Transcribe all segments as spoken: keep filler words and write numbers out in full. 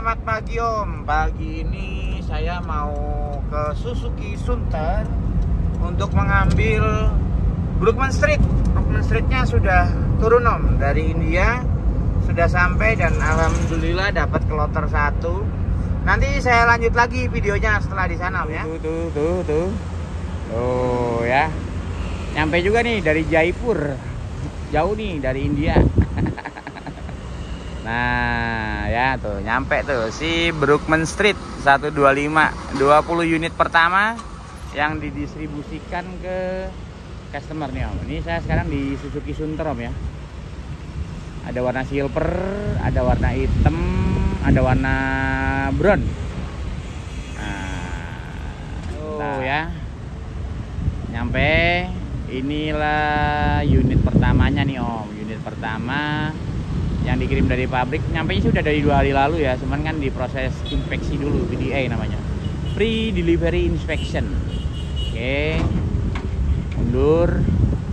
selamat pagi Om. Pagi ini saya mau ke Suzuki Sunter untuk mengambil Brookman Street. Brookman Streetnya sudah turun Om, dari India sudah sampai dan alhamdulillah dapat kloter satu. Nanti saya lanjut lagi videonya setelah di sana Om ya. Tuh tuh tuh tuh. Oh ya. Nyampe juga nih dari Jaipur. Jauh nih dari India. Nah ya tuh nyampe tuh si Brookman Street seratus dua puluh lima, dua puluh unit pertama yang didistribusikan ke customer nih Om. Ini saya sekarang di Suzuki Sunter Om ya. Ada warna silver, ada warna hitam, ada warna brown. Nah tuh ya, nyampe. Inilah unit pertamanya nih Om. Unit pertama yang dikirim dari pabrik, nyampe sudah dari dua hari lalu ya, cuman kan diproses inspeksi dulu, P D A namanya, pre delivery inspection. Oke, mundur.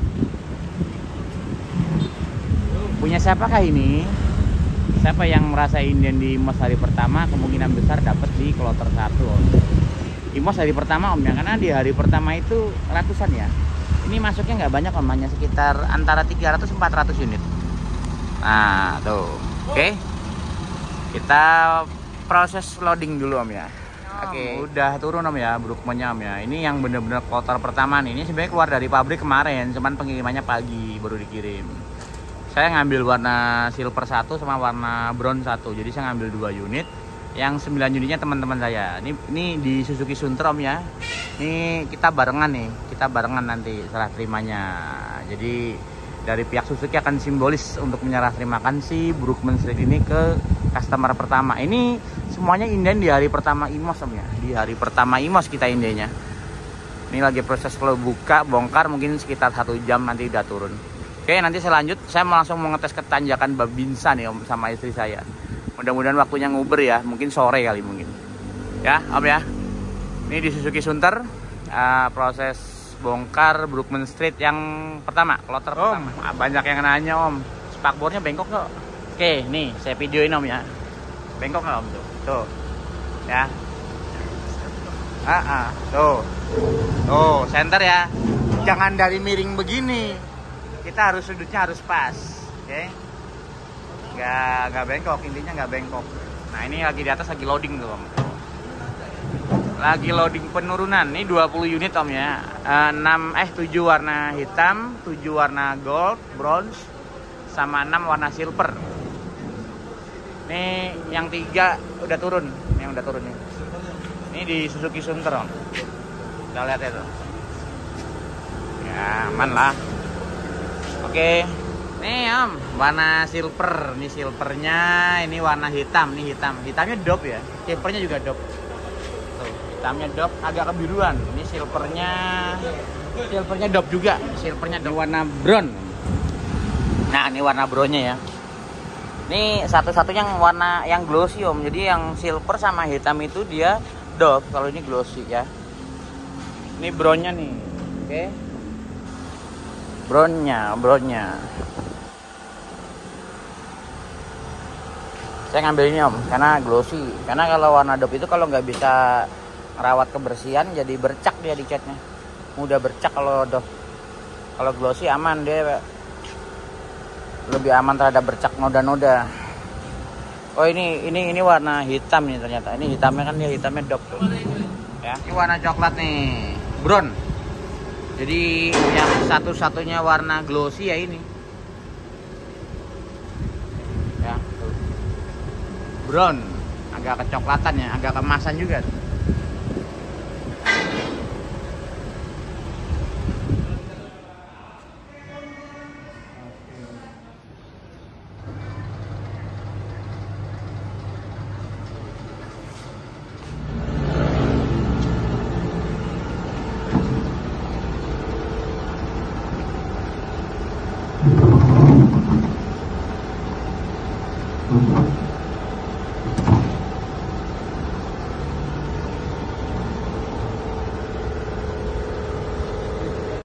Punya siapakah ini? Siapa yang merasa Indian di I M O S hari pertama, kemungkinan besar dapat di kloter satu Om. I M O S hari pertama Om ya, karena di hari pertama itu ratusan ya. Ini masuknya nggak banyak Om, hanya sekitar antara tiga ratus sampai empat ratus unit. Nah tuh, oke, okay. Kita proses loading dulu Om ya. Oke, okay. Udah turun Om ya, Brookman-nya Om ya. Ini yang bener-bener kloter pertama nih. Ini sebenarnya keluar dari pabrik kemarin, cuman pengirimannya pagi baru dikirim. Saya ngambil warna silver satu sama warna brown satu, jadi saya ngambil dua unit. Yang sembilan unitnya teman-teman saya. Ini ini di Suzuki Sunter Om ya. Ini kita barengan nih, kita barengan nanti serah terimanya. Jadi dari pihak Suzuki akan simbolis untuk menyerah terimakan si Brookman Street ini ke customer pertama. Ini semuanya inden di hari pertama I M O S Om ya. Di hari pertama I M O S kita indennya. Ini lagi proses kalau buka, bongkar, mungkin sekitar satu jam nanti udah turun. Oke, nanti saya lanjut. Saya langsung mau ngetes ketanjakan Babinsa nih Om sama istri saya. Mudah-mudahan waktunya nguber ya, mungkin sore kali mungkin. Ya Om ya. Ini di Suzuki Sunter, uh, proses bongkar Brookman Street yang pertama, kloter Om, pertama. Banyak yang nanya Om, spakbornya bengkok nggak? Oke, nih saya videoin Om ya. Bengkok nggak Om tuh? Tuh, ya. Ah, ah, tuh, tuh, center ya. Jangan dari miring begini. Kita harus sudutnya harus pas, oke? Nggak, nggak bengkok, intinya nggak bengkok. Nah ini lagi di atas lagi loading tuh Om. Lagi loading penurunan. Ini dua puluh unit Om ya. enam eh tujuh warna hitam, tujuh warna gold, bronze, sama enam warna silver. Ini yang tiga udah turun, ini yang udah turun nih. Ini di Suzuki Sunter Om. Kita lihat ya tuh. Ya, aman lah. Oke. Nih Om, warna silver. Ini silvernya, ini warna hitam, ini hitam. Hitamnya dop ya. Silvernya juga dop. Hitamnya dop, agak kebiruan. Ini silvernya, silvernya dop juga. Silvernya dop. Ini warna brown. Nah ini warna brownnya ya. Ini satu-satunya warna yang glossy Om. Jadi yang silver sama hitam itu dia dop. Kalau ini glossy ya. Ini brownnya nih. Oke. Brownnya, brownnya. Saya ngambil ini Om, karena glossy. Karena kalau warna dop itu kalau nggak bisa rawat kebersihan jadi bercak dia di catnya, mudah bercak kalau doff. Kalau glossy aman, dia lebih aman terhadap bercak noda-noda. Oh ini ini ini warna hitam nih ternyata. Ini hitamnya kan dia hitamnya doff tuh. Ya, ini warna coklat nih, brown. Jadi yang satu-satunya warna glossy ya ini. Ya, tuh. Brown, agak kecoklatan ya, agak kemasan juga.